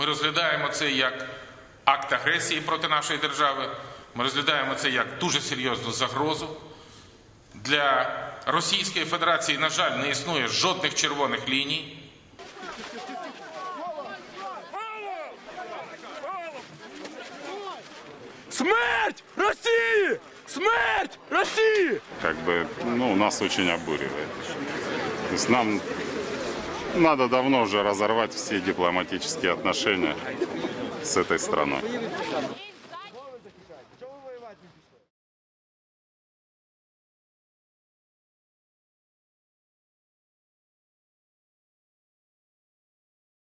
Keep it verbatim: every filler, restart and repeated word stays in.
Ми розглядаємо це як акт агресії проти нашої держави, ми розглядаємо це як дуже серйозну загрозу. Для Російської Федерації, на жаль, не існує жодних червоних ліній. Смерть России! Смерть России! Как бы, ну, нас очень обуривает. То есть нам надо давно уже разорвать все дипломатические отношения с этой страной.